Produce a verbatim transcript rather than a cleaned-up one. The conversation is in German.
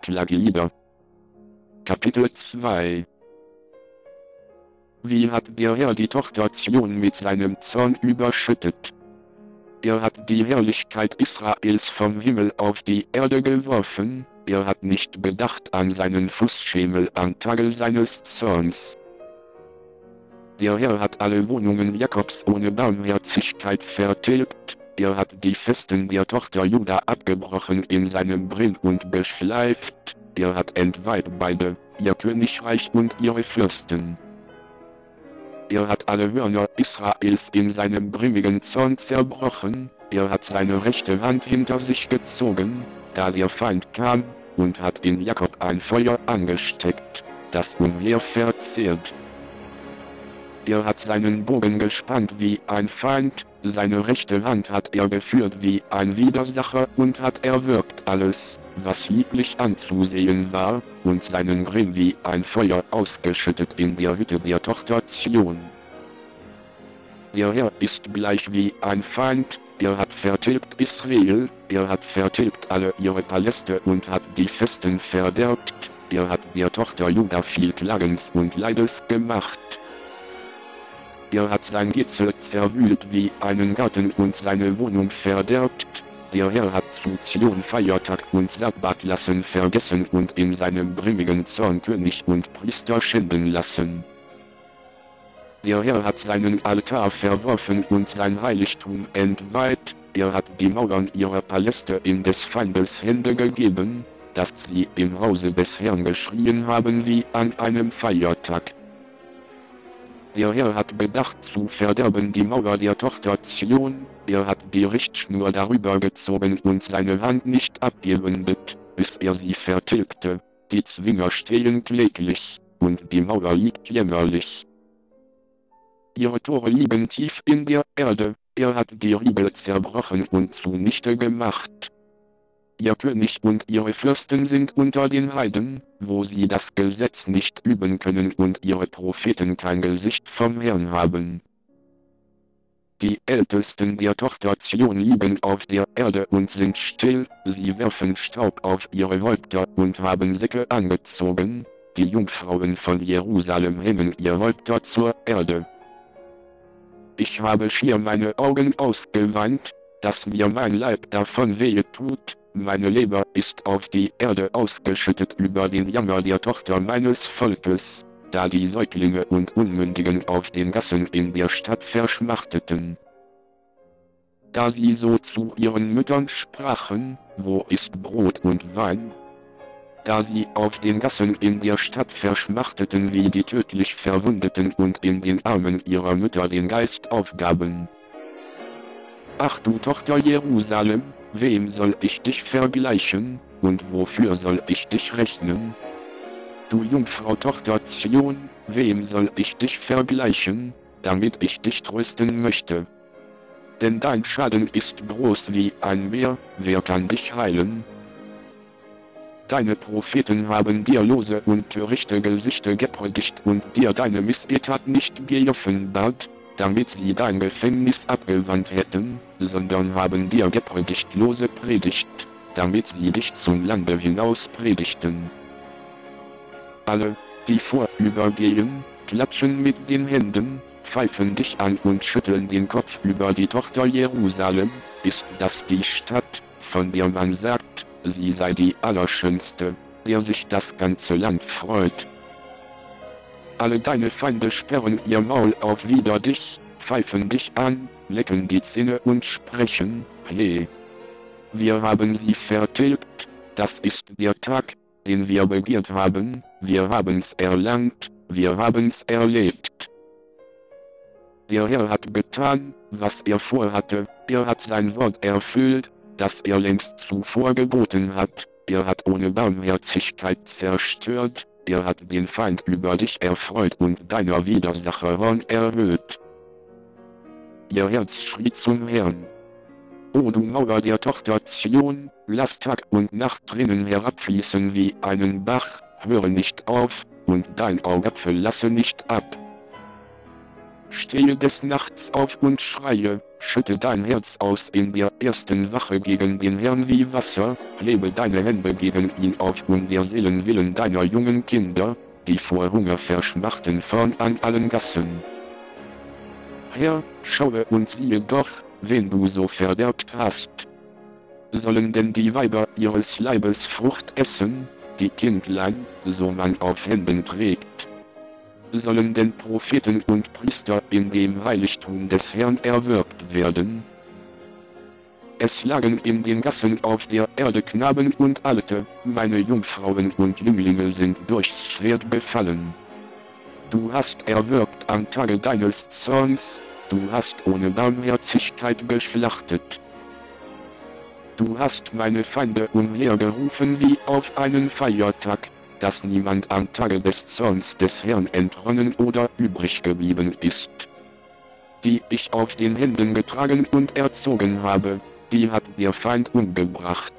Klaglieder. Kapitel zwei. Wie hat der Herr die Tochter Zion mit seinem Zorn überschüttet? Er hat die Herrlichkeit Israels vom Himmel auf die Erde geworfen, er hat nicht gedacht an seinen Fußschemel am Tage seines Zorns. Der Herr hat alle Wohnungen Jakobs ohne Barmherzigkeit vertilgt, er hat die Festen der Tochter Juda abgebrochen in seinem Brinn und geschleift, er hat entweiht beide, ihr Königreich und ihre Fürsten. Er hat alle Hörner Israels in seinem grimmigen Zorn zerbrochen, er hat seine rechte Hand hinter sich gezogen, da der Feind kam, und hat in Jakob ein Feuer angesteckt, das umher verzehrt. Er hat seinen Bogen gespannt wie ein Feind, seine rechte Hand hat er geführt wie ein Widersacher und hat erwürgt alles, was lieblich anzusehen war, und seinen Grimm wie ein Feuer ausgeschüttet in der Hütte der Tochter Zion. Der Herr ist gleich wie ein Feind, er hat vertilgt Israel, er hat vertilgt alle ihre Paläste und hat die Festen verderbt, er hat der Tochter Juda viel Klagens und Leides gemacht. Er hat sein Gitzel zerwühlt wie einen Garten und seine Wohnung verderbt, der Herr hat zu Zion Feiertag und Sabbat lassen vergessen und in seinem grimmigen Zorn König und Priester schinden lassen. Der Herr hat seinen Altar verworfen und sein Heiligtum entweiht, er hat die Mauern ihrer Paläste in des Feindes Hände gegeben, dass sie im Hause des Herrn geschrien haben wie an einem Feiertag. Der Herr hat bedacht zu verderben die Mauer der Tochter Zion, er hat die Richtschnur darüber gezogen und seine Hand nicht abgewendet, bis er sie vertilgte, die Zwinger stehen kläglich, und die Mauer liegt jämmerlich. Ihre Tore liegen tief in der Erde, er hat die Riegel zerbrochen und zunichte gemacht. Ihr König und ihre Fürsten sind unter den Heiden, wo sie das Gesetz nicht üben können und ihre Propheten kein Gesicht vom Herrn haben. Die Ältesten der Tochter Zion liegen auf der Erde und sind still, sie werfen Staub auf ihre Häupter und haben Säcke angezogen, die Jungfrauen von Jerusalem hängen ihr Häupter zur Erde. Ich habe schier meine Augen ausgeweint, dass mir mein Leib davon wehe tut, meine Leber ist auf die Erde ausgeschüttet über den Jammer der Tochter meines Volkes, da die Säuglinge und Unmündigen auf den Gassen in der Stadt verschmachteten. Da sie so zu ihren Müttern sprachen, wo ist Brot und Wein? Da sie auf den Gassen in der Stadt verschmachteten wie die tödlich Verwundeten und in den Armen ihrer Mütter den Geist aufgaben. Ach du Tochter Jerusalem, wem soll ich dich vergleichen, und wofür soll ich dich rechnen? Du Jungfrau Tochter Zion, wem soll ich dich vergleichen, damit ich dich trösten möchte? Denn dein Schaden ist groß wie ein Meer, wer kann dich heilen? Deine Propheten haben dir lose und törichte Gesichter gepredigt und dir deine Missetat nicht geoffenbart, damit sie dein Gefängnis abgewandt hätten, sondern haben dir gepredigt lose Predigt, damit sie dich zum Lande hinaus predigten. Alle, die vorübergehen, klatschen mit den Händen, pfeifen dich an und schütteln den Kopf über die Tochter Jerusalem, ist das die Stadt, von der man sagt, sie sei die Allerschönste, der sich das ganze Land freut. Alle deine Feinde sperren ihr Maul auf wider dich, pfeifen dich an, lecken die Zähne und sprechen, he. Wir haben sie vertilgt, das ist der Tag, den wir begehrt haben, wir haben's erlangt, wir haben's erlebt. Der Herr hat getan, was er vorhatte, er hat sein Wort erfüllt, das er längst zuvor geboten hat, er hat ohne Barmherzigkeit zerstört, er hat den Feind über dich erfreut und deiner Widersacher Horn erhöht. Ihr Herz schrie zum Herrn. O du Mauer der Tochter Zion, lass Tag und Nacht Tränen herabfließen wie einen Bach, höre nicht auf, und dein Augapfel lasse nicht ab. Stehe des Nachts auf und schreie, schütte dein Herz aus in der ersten Wache gegen den Herrn wie Wasser, hebe deine Hände gegen ihn auf um der Seelen willen deiner jungen Kinder, die vor Hunger verschmachten fern an allen Gassen. Herr, schaue und siehe doch, wen du so verderbt hast. Sollen denn die Weiber ihres Leibes Frucht essen, die Kindlein, so man auf Händen trägt? Sollen denn Propheten und Priester in dem Heiligtum des Herrn erwürgt werden? Es lagen in den Gassen auf der Erde Knaben und Alte, meine Jungfrauen und Jünglinge sind durchs Schwert befallen. Du hast erwürgt am Tage deines Zorns, du hast ohne Barmherzigkeit geschlachtet. Du hast meine Feinde umhergerufen wie auf einen Feiertag, dass niemand am Tage des Zorns des Herrn entronnen oder übrig geblieben ist. Die ich auf den Händen getragen und erzogen habe, die hat der Feind umgebracht.